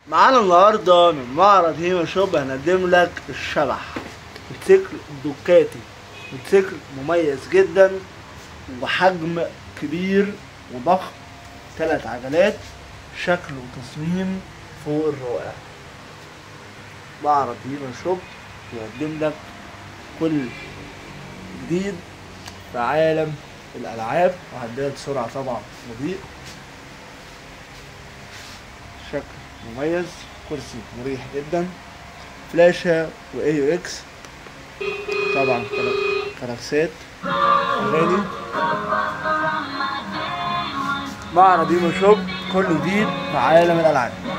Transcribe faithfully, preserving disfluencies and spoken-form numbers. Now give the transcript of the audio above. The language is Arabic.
معانا النهارده من معرض هيما شوب هنقدم لك الشبح موتوسيكل دوكاتي. موتوسيكل مميز جدا وحجم كبير وضخم، ثلاث عجلات، شكل وتصميم فوق الرائع. معرض هيما شوب يقدم لك كل جديد في عالم الألعاب، وعداد سرعة طبعا مضيء، شكل مميز، كرسي مريح جدا، فلاشة واي يو اكس، طبعا كلاكسات، اغاني. معرض هيما شوب كل جديد في عالم الالعاب.